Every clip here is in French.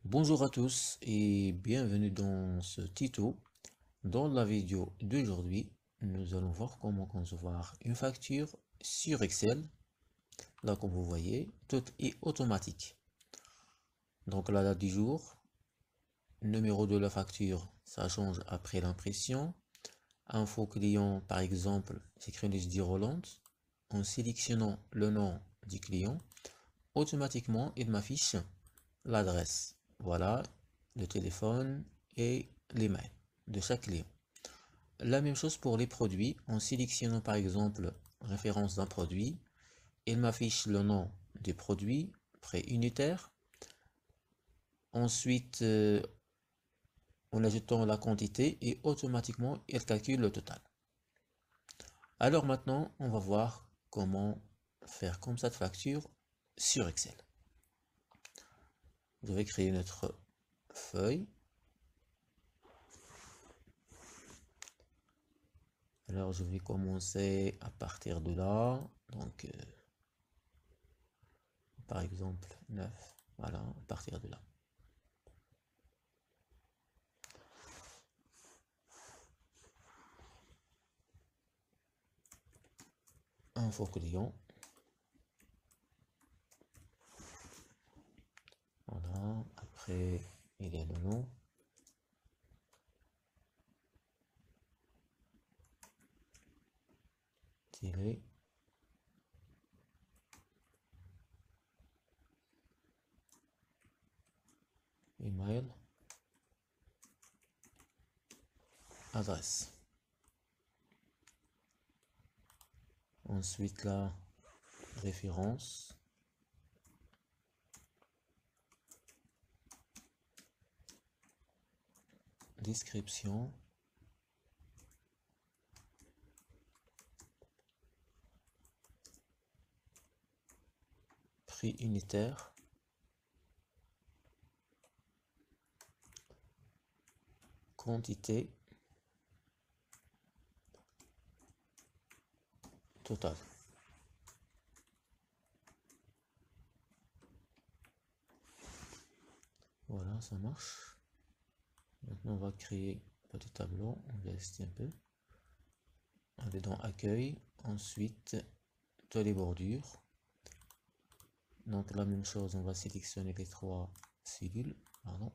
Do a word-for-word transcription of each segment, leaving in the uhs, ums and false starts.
Bonjour à tous et bienvenue dans ce tuto. Dans la vidéo d'aujourd'hui, nous allons voir comment concevoir une facture sur Excel. Là, comme vous voyez, tout est automatique. Donc la date du jour, numéro de la facture, ça change après l'impression. Info client, par exemple, c'est Chronologie Roland. En sélectionnant le nom du client, automatiquement, il m'affiche l'adresse. Voilà, le téléphone et l'email de chaque client. La même chose pour les produits. En sélectionnant par exemple référence d'un produit, il m'affiche le nom des produits, prix unitaire. Ensuite, euh, en ajoutant la quantité et automatiquement, il calcule le total. Alors maintenant, on va voir comment faire comme cette facture sur Excel. Je vais créer notre feuille. Alors je vais commencer à partir de là. Donc euh, par exemple neuf. Voilà, à partir de là. Info client. Voilà, après il y a le nom. Tiret. Email. Adresse. Ensuite la référence. Description. Prix unitaire. Quantité. Total. Voilà, ça marche. Maintenant, on va créer un petit tableau. On va rester un peu. On est dans accueil. Ensuite, toutes les bordures. Donc, la même chose, on va sélectionner les trois cellules. Pardon.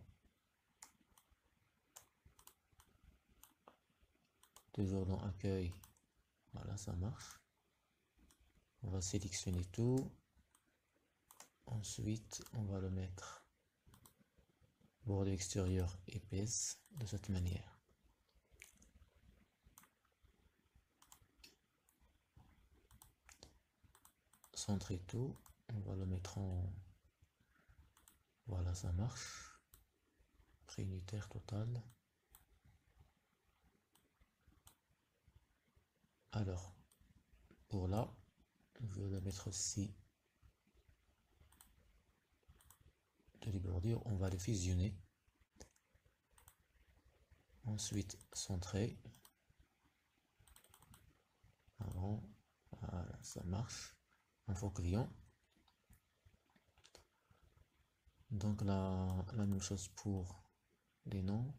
Toujours dans accueil. Voilà, ça marche. On va sélectionner tout. Ensuite, on va le mettre bordure extérieure épaisse de cette manière. Centrer tout. On va le mettre en... Voilà, ça marche. Prix unitaire total. Alors, pour là, je vais le mettre aussi de les bordures. On va les fusionner. Ensuite, centrer. Avant, voilà, ça marche. Info client. Donc la, la même chose pour les noms.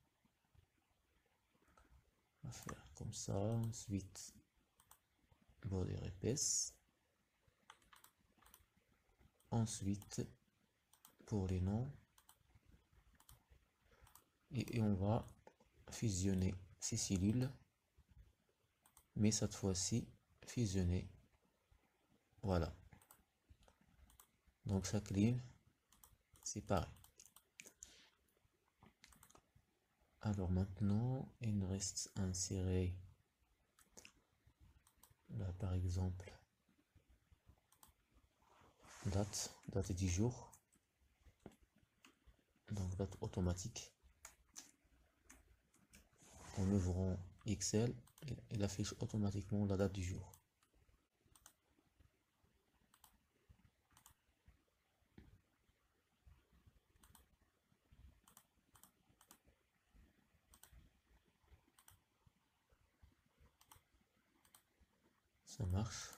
On va faire comme ça. Ensuite, bordure épaisse. Ensuite, pour les noms. Et, et on va fusionner ces cellules. Mais cette fois-ci, fusionner. Voilà. Donc chaque ligne, c'est pareil. Alors maintenant, il nous reste à insérer là par exemple date, date du jour. Donc date automatique. En ouvrant Excel, il affiche automatiquement la date du jour. Ça marche.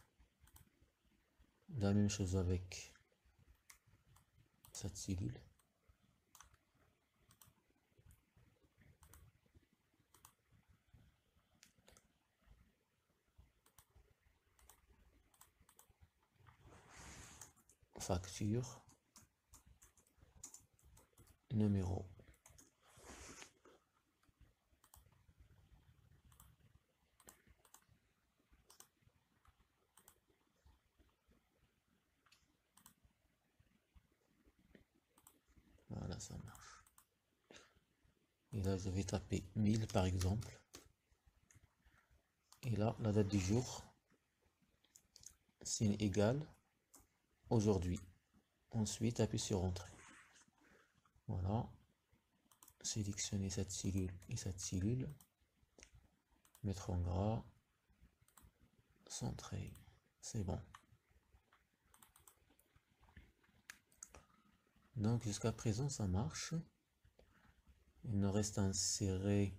La même chose avec cette cellule. facture numéro voilà, ça marche. Et là je vais taper mille par exemple, et là la date du jour, signe égal aujourd'hui. Ensuite appuie sur entrée. Voilà, sélectionner cette cellule et cette cellule, mettre en gras, centrer, c'est bon. Donc jusqu'à présent ça marche. Il nous reste à insérer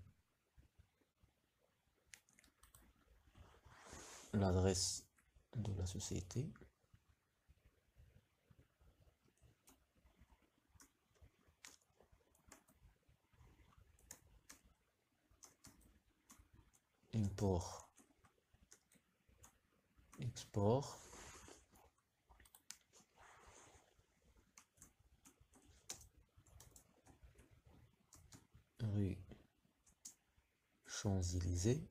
l'adresse de la société. Import, export, rue Champs-Élysées,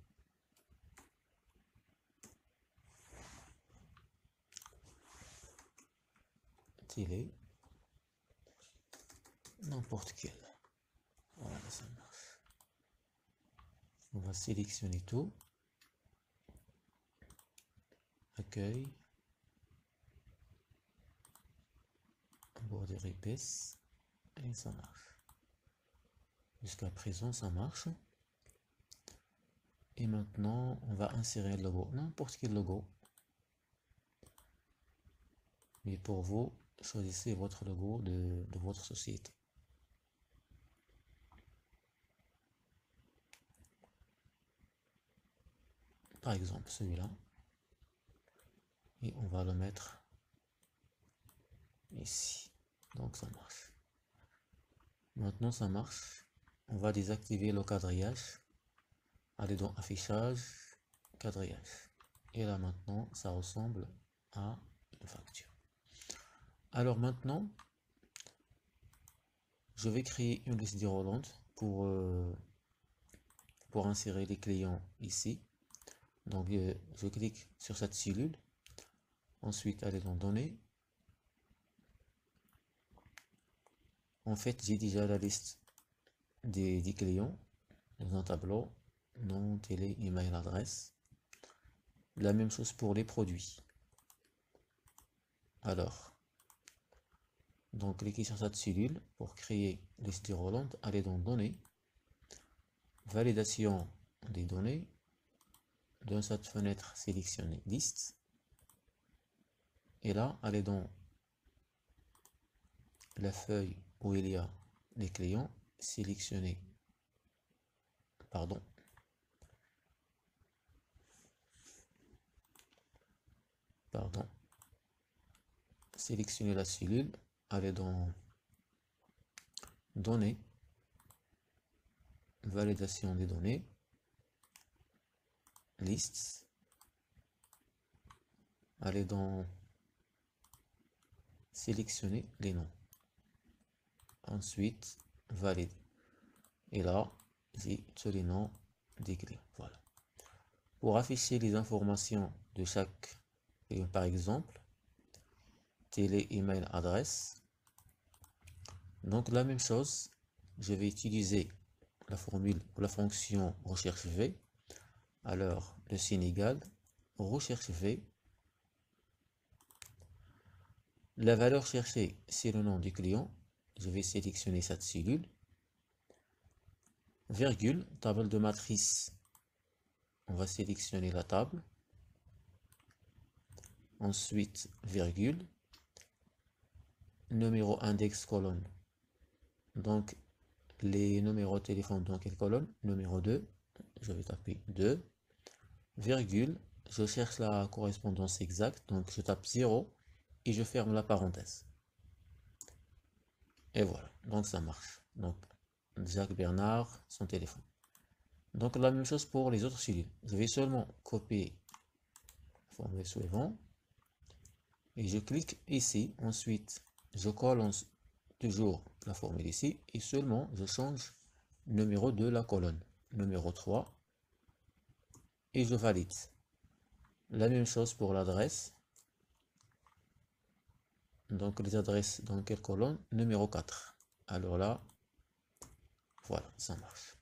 télé, n'importe quel. Voilà, ça marche. On va sélectionner tout. Accueil, bordure épaisse, et ça marche. Jusqu'à présent, ça marche. Et maintenant, on va insérer le logo, n'importe quel logo. Mais pour vous, choisissez votre logo de, de votre société. Par exemple, celui-là. Et on va le mettre ici. Donc ça marche. Maintenant, ça marche. On va désactiver le quadrillage. Allez dans affichage, quadrillage. Et là maintenant, ça ressemble à une facture. Alors maintenant, je vais créer une liste déroulante pour, euh, pour insérer les clients ici. Donc euh, je clique sur cette cellule. Ensuite, aller dans données. En fait, j'ai déjà la liste des, des clients dans un tableau. Nom, télé, email, adresse. La même chose pour les produits. Alors, donc cliquez sur cette cellule pour créer liste déroulante. Allez dans données, validation des données. Dans cette fenêtre, sélectionnez liste. Et là, allez dans la feuille où il y a les clients, sélectionnez, pardon, pardon, sélectionnez la cellule, allez dans données, validation des données, liste, allez dans sélectionner les noms. Ensuite, valide. Et là, j'ai tous les noms des clients. Voilà. Pour afficher les informations de chaque client, par exemple, télé, email, adresse. Donc la même chose, je vais utiliser la formule ou la fonction recherche V. Alors, le signe égal, recherche V. La valeur cherchée, c'est le nom du client. Je vais sélectionner cette cellule. Virgule, table de matrice. On va sélectionner la table. Ensuite, virgule. Numéro index colonne. Donc, les numéros de téléphone dans quelle colonne? Numéro deux. Je vais taper deux. Virgule. Je cherche la correspondance exacte. Donc, je tape zéro et je ferme la parenthèse. Et voilà. Donc, ça marche. Donc, Jacques Bernard, son téléphone. Donc la même chose pour les autres cellules. Je vais seulement copier la formule suivante. et je clique ici. Ensuite, je colle en- toujours la formule ici et seulement je change numéro de la colonne, numéro trois, et je valide. La même chose pour l'adresse. Donc les adresses dans quelle colonne? Numéro quatre. Alors là, voilà, ça marche.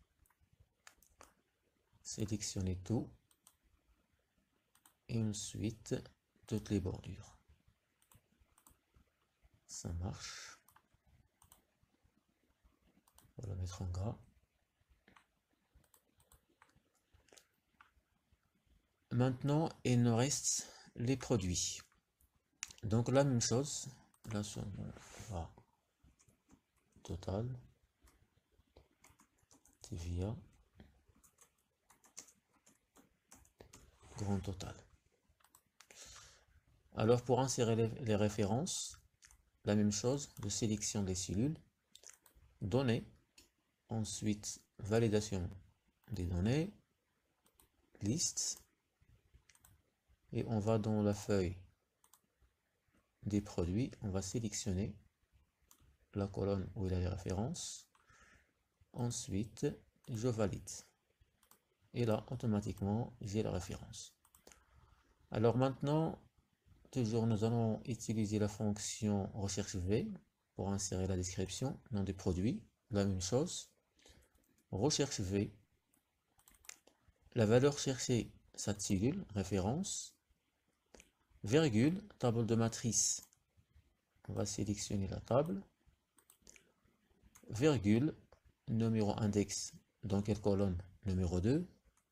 Sélectionnez tout. Et ensuite, toutes les bordures. Ça marche. On va la mettre en gras. Maintenant, il nous reste les produits. Donc la même chose. Là, on va total. T V A. Grand total. Alors pour insérer les, les références, la même chose, de sélection des cellules, données, ensuite validation des données, liste, et on va dans la feuille des produits, on va sélectionner la colonne où il y a les références, ensuite je valide, et là automatiquement j'ai la référence. Alors maintenant, toujours nous allons utiliser la fonction recherche V pour insérer la description, nom des produits, la même chose, recherche V, la valeur cherchée, sa cellule, référence, virgule, table de matrice, on va sélectionner la table, virgule, numéro index, dans quelle colonne? Numéro deux,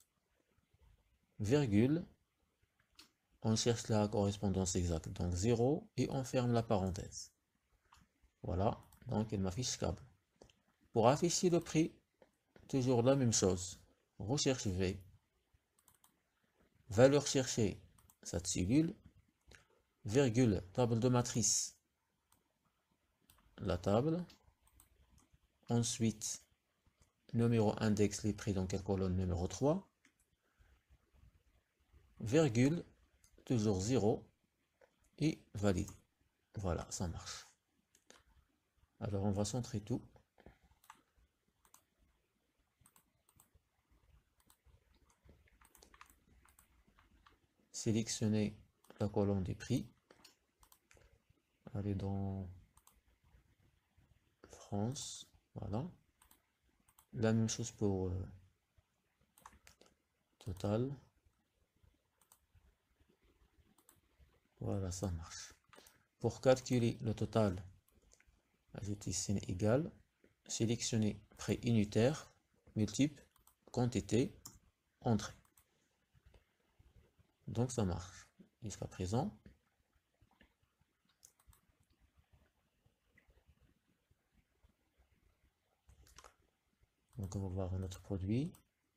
virgule, on cherche la correspondance exacte, donc zéro, et on ferme la parenthèse. Voilà, donc il m'affiche câble. Pour afficher le prix, toujours la même chose, recherche V, valeur cherchée, cette cellule, virgule, table de matrice, la table, ensuite, numéro index, les prix dans quelle colonne? Numéro trois, virgule, toujours zéro, et valide. Voilà, ça marche. Alors on va centrer tout. Sélectionner la colonne des prix. Aller dans France. Voilà. La même chose pour euh, total. Voilà, ça marche. Pour calculer le total, ajouter signe égal. Sélectionner prix unitaire, multiple, quantité, entrée. Donc ça marche jusqu'à présent. Donc on va voir notre produit.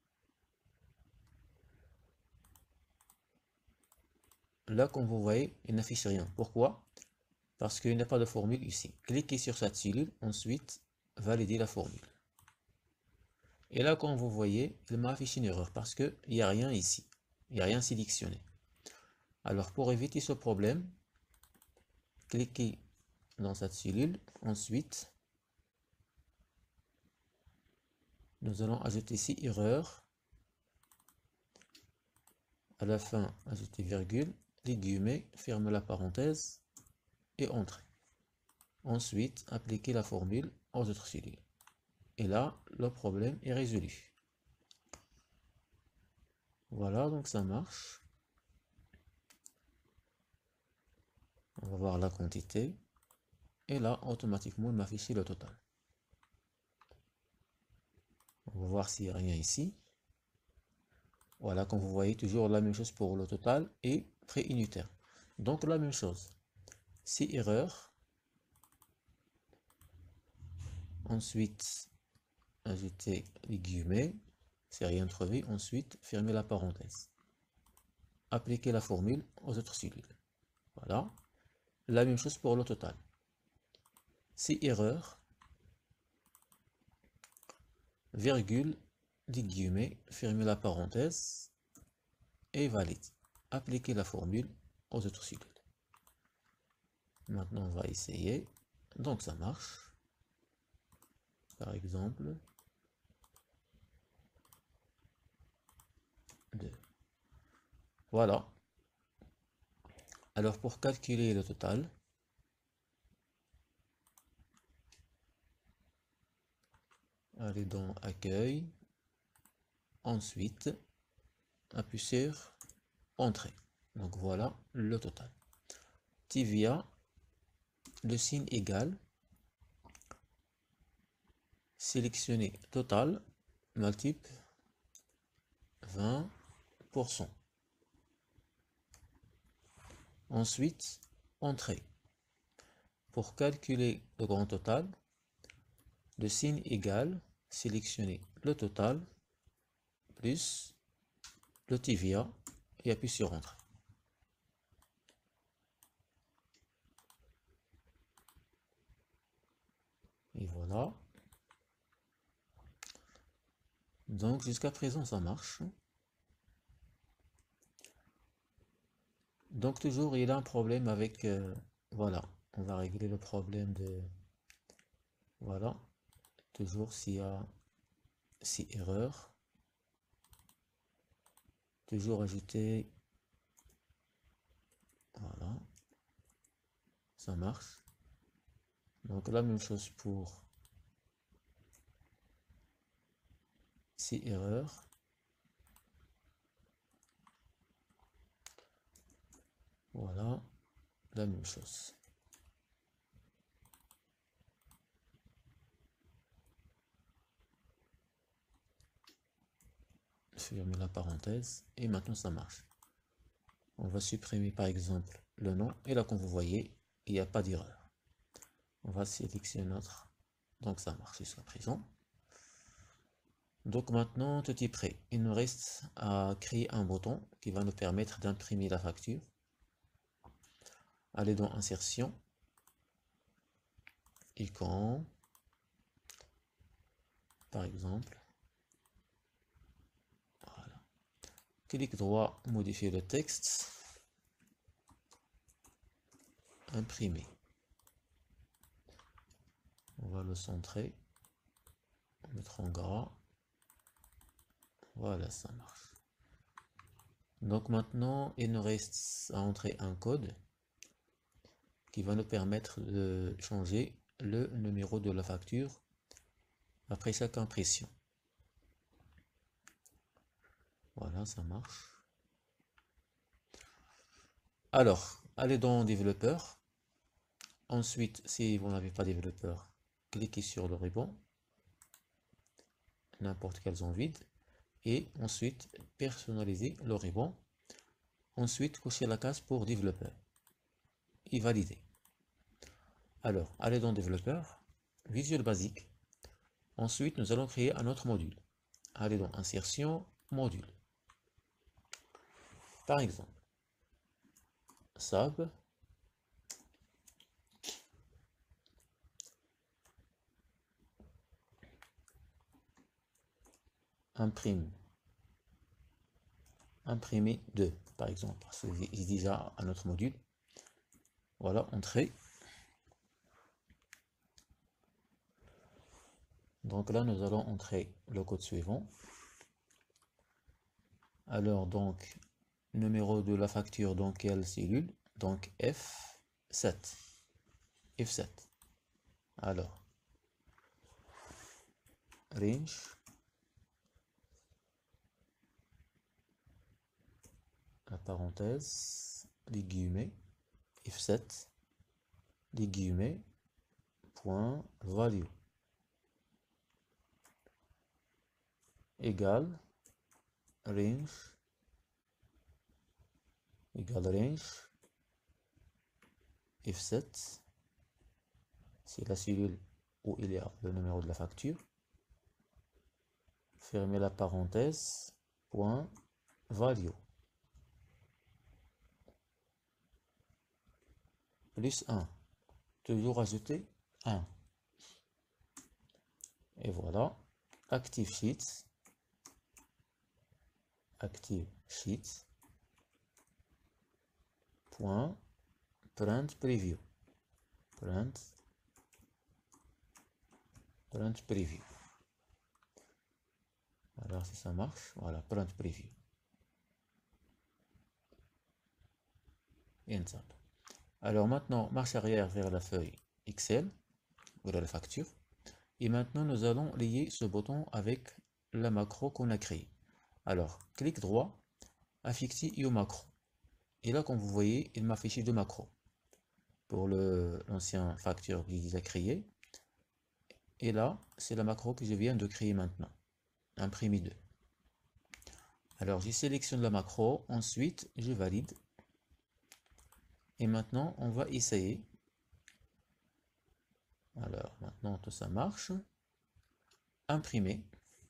Là, comme vous voyez, il n'affiche rien. Pourquoi? Parce qu'il n'y a pas de formule ici. Cliquez sur cette cellule, ensuite validez la formule. Et là, comme vous voyez, il m'a affiché une erreur parce qu'il n'y a rien ici. Il n'y a rien sélectionné. Alors pour éviter ce problème, cliquez dans cette cellule. Ensuite, nous allons ajouter ici erreur. À la fin, ajouter virgule, les guillemets, ferme la parenthèse et entrer. Ensuite, appliquer la formule aux autres cellules. Et là, le problème est résolu. Voilà, donc ça marche. On va voir la quantité. Et là, automatiquement, il m'affiche le total. On va voir s'il n'y a rien ici. Voilà, comme vous voyez, toujours la même chose pour le total et prix unitaire. Donc la même chose. Si erreur. Ensuite, ajouter les guillemets. C'est rien trouvé. Ensuite, fermer la parenthèse. Appliquer la formule aux autres cellules. Voilà. La même chose pour le total. Si erreur. Virgule, les guillemets, fermer la parenthèse et valide. Appliquer la formule aux autres cellules. Maintenant, on va essayer. Donc, ça marche. Par exemple, deux. Voilà. Alors, pour calculer le total, allez dans Accueil. Ensuite, appuie sur Entrée. Donc, voilà le total. Tivia, le signe égal. Sélectionner total, multiple, vingt pour cent. Ensuite, Entrée. Pour calculer le grand total, le signe égal, sélectionner le total, plus le Tivia et appuie sur Entrée. Et voilà. Donc jusqu'à présent ça marche. Donc toujours il a un problème avec... euh, voilà, on va régler le problème de... Voilà. Toujours s'il y a... Si erreur. Toujours ajouter... Voilà. Ça marche. Donc la même chose pour... Si erreur. Voilà. La même chose. Fermer la parenthèse. Et maintenant ça marche. On va supprimer par exemple le nom. Et là comme vous voyez, il n'y a pas d'erreur. On va sélectionner notre... Donc ça marche jusqu'à présent. Donc maintenant tout est prêt. Il nous reste à créer un bouton qui va nous permettre d'imprimer la facture. Allez dans Insertion. Icône. Par exemple. Voilà. Clic droit, modifier le texte. Imprimer. On va le centrer. Mettre en gras. Voilà, ça marche. Donc maintenant, il nous reste à entrer un code qui va nous permettre de changer le numéro de la facture après chaque impression. Voilà, ça marche. Alors, allez dans Développeur. Ensuite, si vous n'avez pas développeur, cliquez sur le ruban, n'importe quelle zone vide, et ensuite personnaliser le ruban. Ensuite, cochez la case pour développeur et valider. Alors, allez dans Développeur, Visual Basic. Ensuite, nous allons créer un autre module. Allez dans Insertion, Module. Par exemple, Sub. Imprime. Imprimer deux, par exemple, parce que j'ai déjà un autre module. Voilà, entrée. Donc là, nous allons entrer le code suivant. Alors, donc, numéro de la facture dans quelle cellule? Donc, F sept. F sept. Alors, range. La parenthèse, les guillemets, F sept, les guillemets, point, value, égale, range, égale range, F sept, c'est la cellule où il y a le numéro de la facture, fermez la parenthèse, point, value, plus un, toujours ajouter un. Et voilà, Active Sheets, Active Sheets, point, Print Preview. print, print preview. Alors si ça marche, voilà, print preview. Et Enter. Alors maintenant, marche arrière vers la feuille Excel, voilà la facture. Et maintenant, nous allons lier ce bouton avec la macro qu'on a créée. Alors, clic droit, affixer I O macro. Et là, comme vous voyez, il m'a affiché deux macros. Pour l'ancien facture que j'ai déjà créé. Et là, c'est la macro que je viens de créer maintenant. Imprimer deux. Alors, je sélectionne la macro. Ensuite, je valide. Et maintenant, on va essayer. Alors, maintenant, tout ça marche. Imprimer.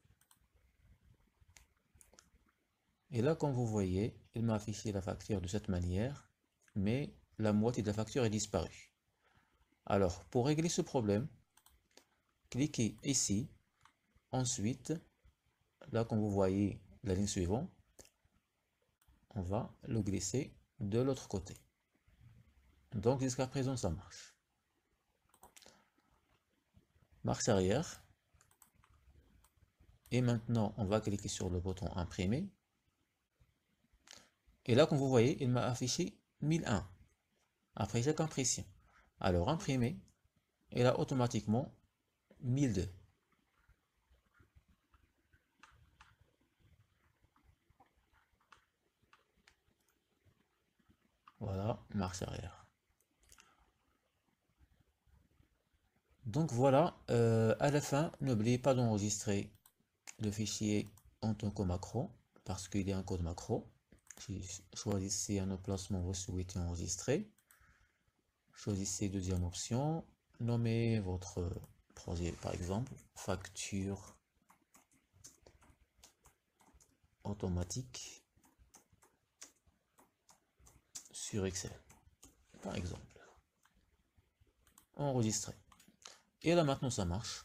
Et là, comme vous voyez, il m'a affiché la facture de cette manière, mais la moitié de la facture est disparue. Alors, pour régler ce problème, cliquez ici. Ensuite, là, comme vous voyez la ligne suivante, on va le glisser de l'autre côté. Donc, jusqu'à présent, ça marche. Marche arrière. Et maintenant, on va cliquer sur le bouton imprimer. Et là, comme vous voyez, il m'a affiché mille un après chaque impression. Alors, imprimer, et là, automatiquement, mille deux. Voilà, marche arrière. Donc voilà, euh, à la fin, n'oubliez pas d'enregistrer le fichier en tant que macro, parce qu'il y a un code macro. Choisissez un emplacement où vous souhaitez enregistrer. Choisissez deuxième option, nommez votre projet par exemple, facture automatique sur Excel, par exemple. Enregistrer. Et là maintenant ça marche.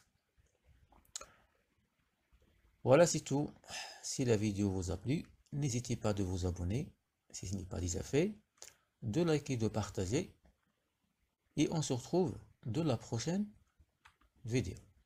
Voilà, c'est tout. Si la vidéo vous a plu, n'hésitez pas de vous abonner, si ce n'est pas déjà fait, de liker, de partager, et on se retrouve dans la prochaine vidéo.